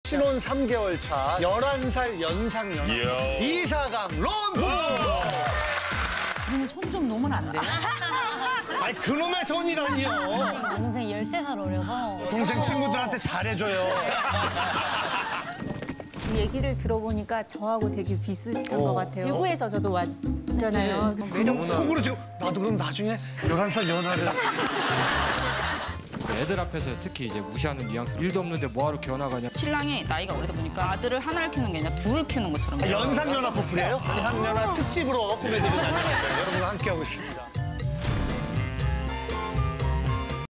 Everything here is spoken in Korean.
신혼 3개월 차 11살 연상 연하 이사강 론 부부. 손 좀 놓으면 안 돼요? 아니 그놈의 손이라니요. 남동생이 13살 어려서 동생 친구들한테 잘해줘요. 얘기를 들어보니까 저하고 되게 비슷한 것 같아요. 대구에서 저도 왔잖아요. 속으로 지금 나도 그럼 나중에 11살 연하를. 애들 앞에서 특히 이제 무시하는 뉘앙스. 일도 없는데 뭐하러 기어나가냐. 신랑이 나이가 어리다 보니까 아들을 하나를 키우는 게 아니라 둘을 키우는 것처럼. 연상연하 커플이에요? 연상연하 특집으로 꾸며드리는 여러분과 함께하고 있습니다.